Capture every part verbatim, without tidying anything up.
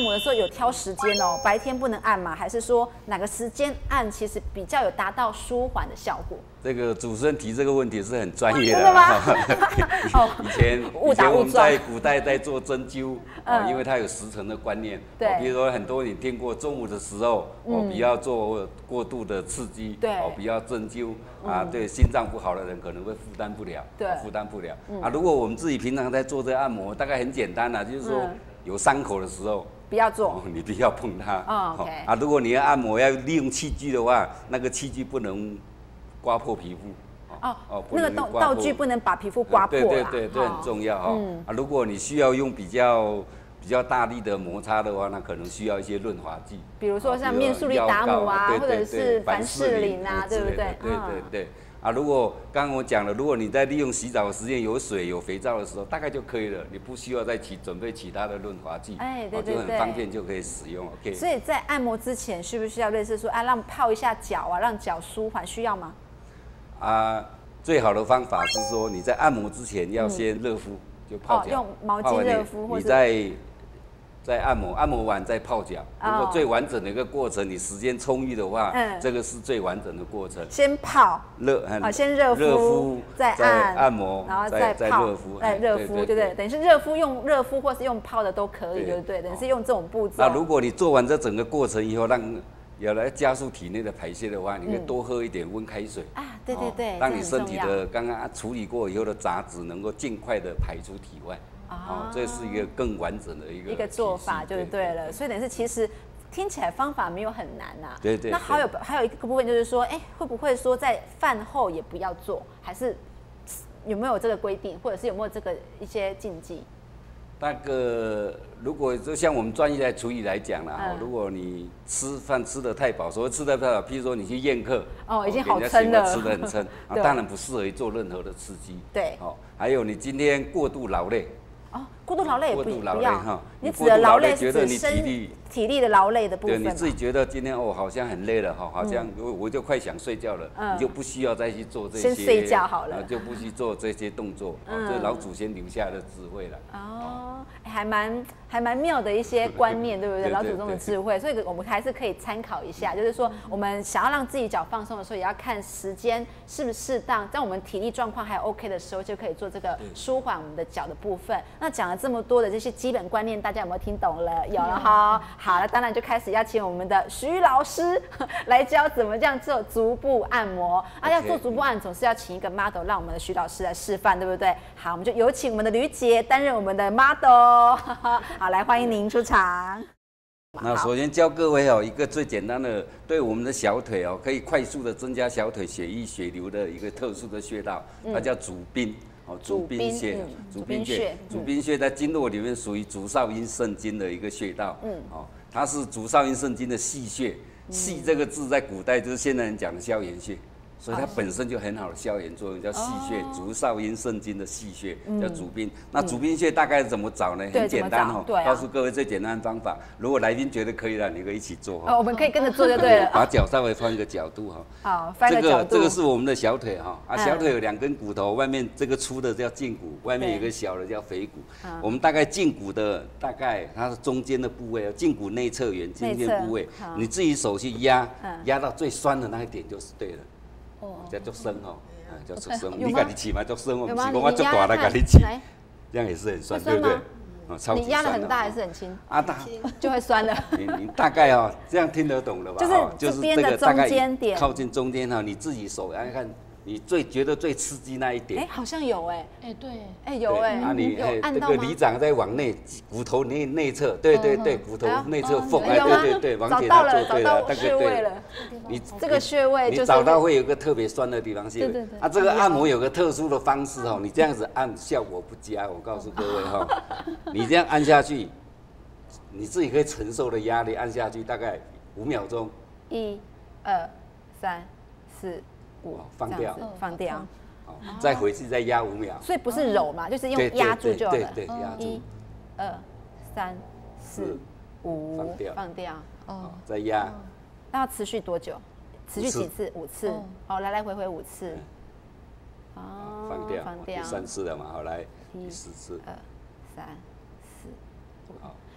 摩的时候有挑时间哦，白天不能按吗？还是说哪个时间按其实比较有达到舒缓的效果？ 这个主持人提这个问题是很专业的， 真的吗？ 以前误以前我们打误撞在古代在做针灸，哦，因为它有时辰的观念， 对， 比如说很多你听过中午的时候，哦，不要做过度的刺激， 对， 哦，不要针灸啊，对心脏不好的人可能会负担不了， 对， 负担不了啊。如果我们自己平常在做这个按摩，大概很简单啦，就是说有伤口的时候。 不要做， 你不要碰它。 哦 ，OK。 啊，如果你要按摩，要利用器具的话，那个器具不能刮破皮肤。 哦哦，那个道道具不能把皮肤刮破啦。 对对对，这很重要哈。啊，如果你需要用比较比较大力的摩擦的话，那可能需要一些润滑剂， 比如说像面速力达姆啊，或者是凡士林啊，对不对？ 对对对。啊，如果刚刚我讲了，如果你在利用洗澡的时间有水有肥皂的时候，大概就可以了，你不需要再起准备其他的润滑剂， 哎，对对对， 就很方便就可以使用。OK。 所以在按摩之前，需不需要类似说，啊，让泡一下脚啊，让脚舒缓，需要吗？ 啊，最好的方法是说你在按摩之前要先热敷，就泡脚， 用毛巾热敷，或者你在。在按摩，按摩完再泡脚。如果最完整的一个过程，你时间充裕的话，嗯，这个是最完整的过程。 先泡热， 啊，先热敷，热敷，再按按摩， 然后再泡， 热敷， 再热敷，对不对？等于是热敷用热敷或是用泡的都可以，对不对？等于是用这种步骤。 那如果你做完这整个过程以后，让要来加速体内的排泄的话，你可以多喝一点温开水啊，对对对， 让你身体的刚刚处理过以后的杂质能够尽快的排出体外。哦，这是一个更完整的一个一个做法，就对了。所以等于是其实听起来方法没有很难呐。 对对。 那还有还有一个部分就是说，哎，会不会说在饭后也不要做，还是有没有这个规定，或者是有没有这个一些禁忌？ 那个如果就像我们专业来处理来讲啦，嗯、如果你吃饭吃得太饱，所谓吃得太饱，譬如说你去宴客， 哦，已经好撑了， 吃得很撑，啊，当然不适合做任何的刺激。 对。 哦，还有你今天过度劳累。 哦，过度劳累也不不要哈。 你指的劳累是指你体力体力的劳累的部分。 对，你自己觉得今天哦好像很累了哈，好像我我就快想睡觉了，你就不需要再去做这些。 先睡觉好了， 就不去做这些动作，这是老祖先留下的智慧了。 哦，还蛮还蛮妙的一些观念，对不对？老祖宗的智慧，所以我们还是可以参考一下。就是说，我们想要让自己脚放松的时候，也要看时间是不是适当，在我们体力状况还 OK 的时候，就可以做这个舒缓我们的脚的部分。那讲了这么多的这些基本观念，大家有没有听懂了？有了哈。好了，当然就开始邀请我们的徐老师来教怎么这样做足部按摩。啊，要做足部按，总是要请一个 model， 让我们的徐老师来示范，对不对？好，我们就有请我们的吕姐担任我们的 model。好，来欢迎您出场。 那首先教各位哦，一个最简单的，对我们的小腿哦，可以快速的增加小腿血液血流的一个特殊的穴道，它叫足宾。哦，足宾穴，足宾穴，足宾穴在经络里面属于足少阴肾经的一个穴道。嗯，哦，它是足少阴肾经的细穴。细这个字在古代就是现代人讲的消炎穴。所以它本身就很好的消炎作用，叫细穴，足少阴肾经的细穴叫足宾。那足宾穴大概怎么找呢？很简单哦，告诉各位最简单的方法。如果来宾觉得可以了，你可以一起做哈。哦，我们可以跟着做就对了。 把脚稍微翻个角度哈。 好，翻个角度。 这个这个是我们的小腿哈，啊，小腿有两根骨头，外面这个粗的叫胫骨，外面有个小的叫腓骨。我们大概胫骨的大概它是中间的部位，胫骨内侧缘中间部位，你自己手去压，压到最酸的那一点就是对了。哦，叫做酸哦，叫做酸。你自己起嘛叫酸哦，不是讲我做大来给你起，这样也是很酸，对不对？ 哦，超级酸。你压的很大还是很轻？ 啊，大就会酸了。 你你大概哦，这样听得懂了吧？ 就是这边的中间点， 靠近中间哈，你自己手来看。你最觉得最刺激那一点， 哎，好像有哎， 哎对， 哎有哎， 啊你这个里长在往内，骨头内内侧，对对对，骨头内侧缝，哎对对对，王姐她做对了，大概对了， 你这个穴位你找到会有个特别酸的地方穴位，啊这个按摩有个特殊的方式哦，你这样子按效果不佳，我告诉各位哈，你这样按下去，你自己可以承受的压力按下去大概五秒钟， 一、二、三、四。 放掉， 放掉， 再回去再压五秒。 所以不是揉嘛，就是用压住就好了。 对对，压住。 一、二、三、四、五，放掉，放掉。 哦，再压。 那要持续多久？持续几次？五次。好，来来回回五次。 哦，放掉，放掉。第三次了嘛，好来，第四次。 二、三、四、五。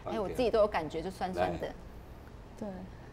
哎，我自己都有感觉，就酸酸的。 对，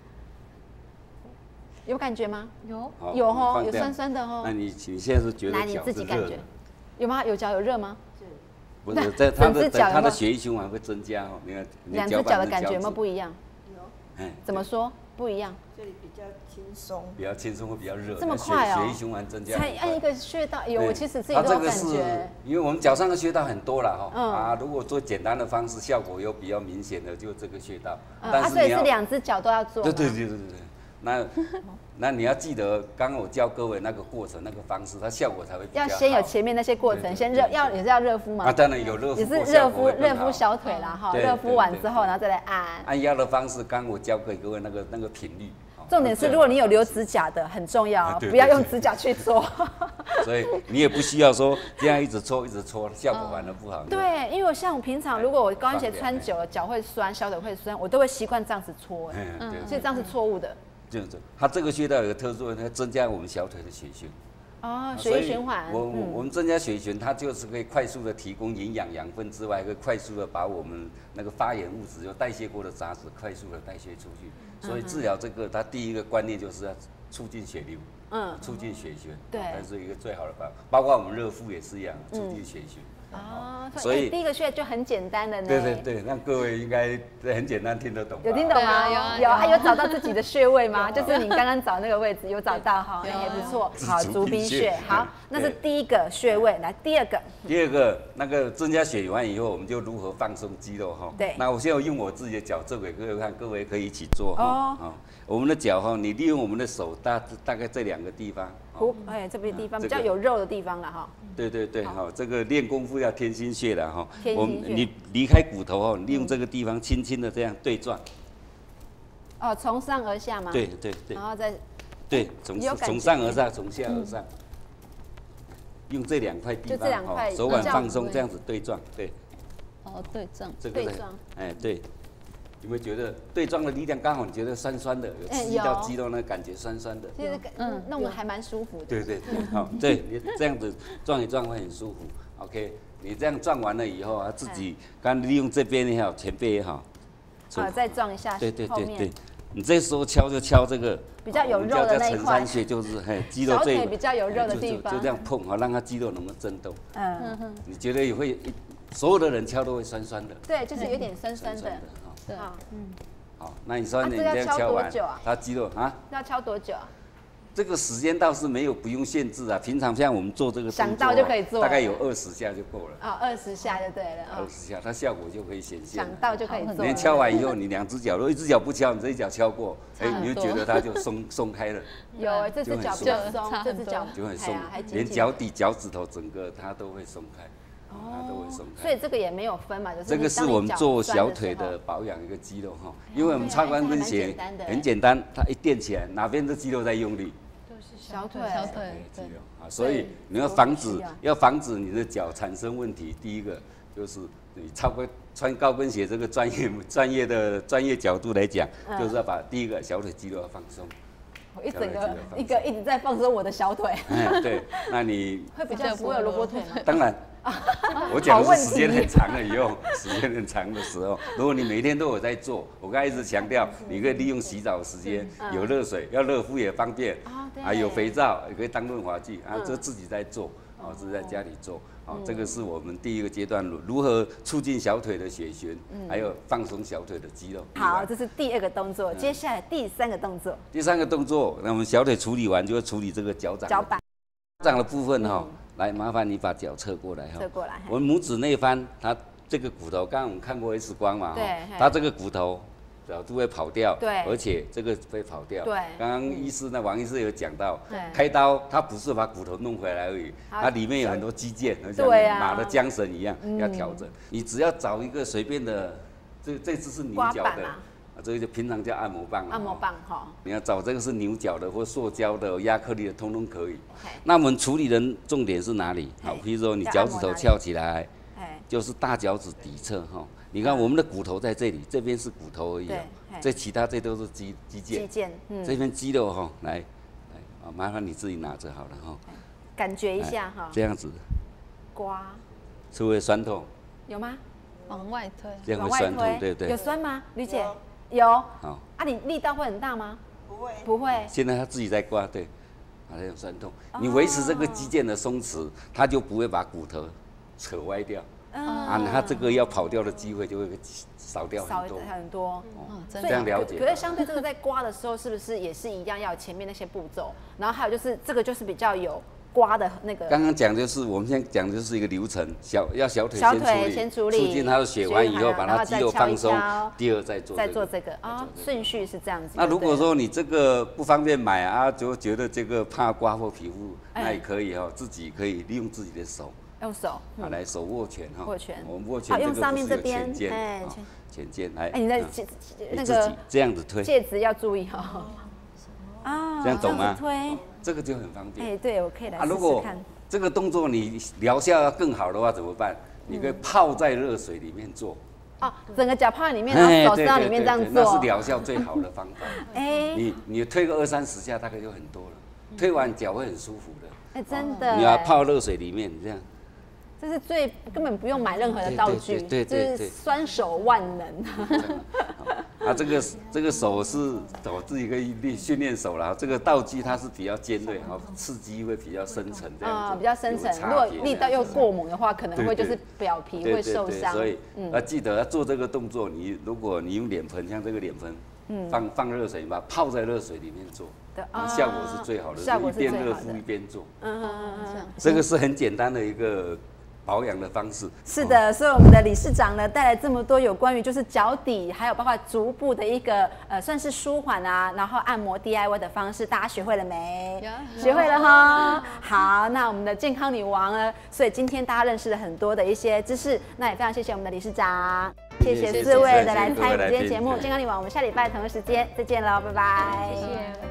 有感觉吗？ 有有哦，有酸酸的哦。 那你你现在是觉得脚是热的？ 有吗？有脚有热吗？ 不是，在它的它的血液循环会增加哦。你看， 两只脚的感觉有没有不一样？ 有。 怎么说不一样？ 这里比较轻松， 比较轻松，会比较热。 这么快哦！ 血液循环增加。 才按一个穴道，有我其实自己都有感觉。 因为我们脚上的穴道很多了哈。啊，如果做简单的方式，效果又比较明显的，就这个穴道。 但是所以是两只脚都要做。 对对对对对。那那你要记得，刚刚我教各位那个过程、那个方式，它效果才会比较好。 要先有前面那些过程，先热，要也是要热敷嘛。 啊，当然有热敷， 也是热敷热敷小腿啦哈，热敷完之后，然后再来按。 按压的方式，刚刚我教给各位那个那个频率。 重点是，如果你有留指甲的，很重要，不要用指甲去搓。 所以你也不需要说这样一直搓一直搓，效果反而不好。 对，因为我像我平常如果我高跟鞋穿久了，脚会酸，小腿会酸，我都会习惯这样子搓，嗯，所以这样是错误的。 这样子，它这个穴道有个特殊，它增加我们小腿的血循。 哦，血液循环。 我我们增加血液循，它就是可以快速的提供营养养分之外，可以快速的把我们那个发炎物质，就代谢过的杂质，快速的代谢出去。所以治疗这个，它第一个观念就是要促进血流，嗯，促进血循，对，它是一个最好的办法。包括我们热敷也是一样，促进血循。 哦，所以第一个穴就很简单的呢。 对对对，那各位应该很简单听得懂。 有听懂吗？有有啊，有找到自己的穴位吗？就是你刚刚找那个位置有找到哈，也不错。好，足冰穴，好，那是第一个穴位。来，第二个。 第二个那个增加血完以后，我们就如何放松肌肉哈。 对。 那我现在用我自己的脚做给各位看，各位可以一起做哈。哦。我们的脚哈，你利用我们的手大大概这两个地方。 哦，哎，这边地方比较有肉的地方了哈。 对对对，哈，这个练功夫要天心穴了哈。我们你离开骨头哦，利用这个地方轻轻的这样对撞。 哦，从上而下吗？ 对对对。 然后再。 对，从从上而下，从下而上。用这两块地方哈，手腕放松，这样子对撞，对。 哦，对撞。 这个对撞。哎，对。有没有觉得对撞的力量刚好？你觉得酸酸的，有刺激到肌肉那感觉酸酸的， 其实嗯弄得还蛮舒服的。 对对对，好，对你这样子撞一撞会很舒服。OK， 你这样撞完了以后啊，自己刚利用这边也好，前背也好， 好再撞一下。 对对对对，你这时候敲就敲这个比较有肉的那一块。 承山穴就是嘿肌肉最比较有肉的地方， 就这样碰好，让它肌肉能够震动。嗯嗯，你觉得也会，所有的人敲都会酸酸的。 对，就是有点酸酸的。 对，嗯， 好，那你说你这样敲完，它肌肉啊， 要敲多久啊？ 这个时间倒是没有不用限制啊，平常像我们做这个想到就可以做， 大概有二十下就够了。 啊，二十下就对了。 二十下，它效果就可以显现。 想到就可以做。 你敲完以后，你两只脚，如果一只脚不敲，你这一脚敲过，哎，你就觉得它就松松开了。 有，这只脚比较松，这只脚就很松，连脚底、脚趾头整个它都会松开。 哦，所以这个也没有分嘛，就是这个是我们做小腿的保养一个肌肉哈，因为我们超关跟鞋很简单，它一垫起来，哪边的肌肉在用力？ 就是小腿， 小腿肌肉啊，所以你要防止，要防止你的脚产生问题，第一个就是你超过穿高跟鞋这个专业专业的专业角度来讲，就是要把第一个小腿肌肉要放松。 我一整个一个一直在放松我的小腿。 哎，对，那你会比较不会有萝卜腿吗？ 当然。我讲的是时间很长了以后，时间很长的时候，如果你每天都有在做，我刚才一直强调，你可以利用洗澡的时间，有热水，要热敷也方便，啊，有肥皂也可以当润滑剂，啊，这自己在做，哦，是在家里做，哦，这个是我们第一个阶段，如何促进小腿的血循，还有放松小腿的肌肉。 好，这是第二个动作，接下来第三个动作。 第三个动作，那我们小腿处理完，就会处理这个脚掌。 脚板。 脚掌的部分哈。来，麻烦你把脚侧过来哈。 侧过来。 我们拇指内翻，它这个骨头，刚刚我们看过 X 光嘛， 对， 它这个骨头角度会跑掉， 对， 而且这个会跑掉， 对。 刚刚医师呢，王医师有讲到，开刀它不是把骨头弄回来而已，它里面有很多肌腱，像马的缰绳一样要调整。你只要找一个随便的，这这只是牛角的。这个就平常叫按摩棒， 按摩棒哈。 你要找这个是牛角的或塑胶的、亚克力的，通通可以。那我们处理的重点是哪里？好，比如说你脚趾头翘起来，就是大脚趾底侧哈。你看我们的骨头在这里，这边是骨头而已哦，这其他这都是肌肌腱。 肌腱， 这边肌肉哈，来来，啊，麻烦你自己拿着好了哈。 感觉一下哈。 这样子。 刮。 是不是酸痛？ 有吗？ 往外推， 这样会酸痛，对不对？ 有酸吗，吕姐？ 有。 有。 好。 啊，你力道会很大吗？ 不会。 不会。 现在他自己在刮，对，啊，那种酸痛，你维持这个肌腱的松弛，它就不会把骨头扯歪掉。啊，它这个要跑掉的机会就会少掉很多， 少很多。 哦， 所以这样了解。 可是相对这个在刮的时候，是不是也是一样要有前面那些步骤？然后还有就是这个就是比较有刮的那个。 刚刚讲就是我们现在讲的就是一个流程，小要小腿小腿先处理， 促进它的血完以后，把它肌肉放松，第二再做再做这个啊，顺序是这样子。 那如果说你这个不方便买啊，就觉得这个怕刮破皮肤，那也可以哈，自己可以利用自己的手。 用手， 啊，来手握拳哈， 握拳， 我们握拳， 用上面这边， 哎，前肩，哎， 哎，你的那个这样子推， 戒指要注意哈，啊， 这样懂吗？ 推， 这个就很方便。 哎，对，我可以来试试看。 这个动作你疗效要更好的话怎么办？你可以泡在热水里面做。 哦，整个脚泡在里面，然后手伸到里面这样做， 那是疗效最好的方法。 哎， 你你推个二三十下，大概就很多了。推完脚会很舒服的。 哎，真的。 你要泡热水里面这样。 这是最根本不用买任何的道具， 对对就是双手万能。 啊，这个这个手是我自己可以训练手了。这个道具它是比较尖锐，然后刺激会比较深层这样子。啊， 比较深层。如果力道又过猛的话，可能会就是表皮会受伤。 所以要记得要做这个动作。你如果你用脸盆，像这个脸盆，放放热水，把它泡在热水里面做，效果是最好的。 效果是最好的。 一边热敷一边做。 嗯嗯嗯嗯。 这个是很简单的一个保养的方式。 是的，所以我们的理事长呢带来这么多有关于就是脚底，还有包括足部的一个呃算是舒缓啊，然后按摩 D I Y 的方式，大家学会了没？学会了哈。好，那我们的健康女王呢，所以今天大家认识了很多的一些知识，那也非常谢谢我们的理事长，谢谢四位的来参与我们今天节目健康女王，我们下礼拜同一时间再见喽，拜拜。 谢谢。